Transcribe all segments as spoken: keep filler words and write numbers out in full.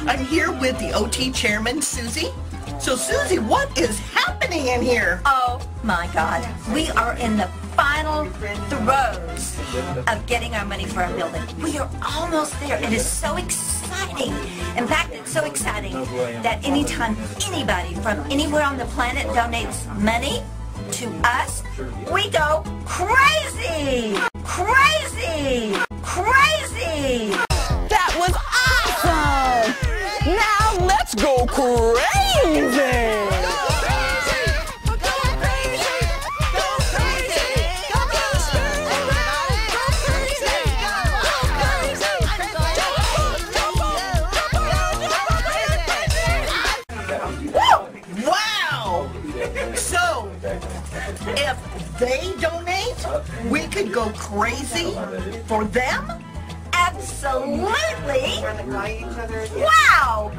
I'm here with the O T chairman, Susie. So Susie, what is happening in here? Oh my God. We are in the final throes of getting our money for our building. We are almost there. It is so exciting. In fact, it's so exciting that anytime anybody from anywhere on the planet donates money to us, we go crazy! Crazy! Crazy! That was awesome! Now let's go crazy! Wow! So, if they donate, we could go crazy for them? Absolutely! Wow!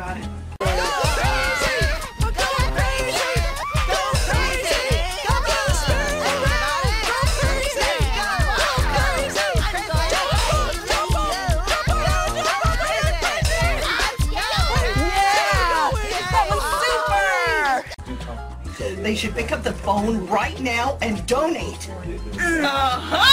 They should pick up the phone right now and donate. Uh-huh.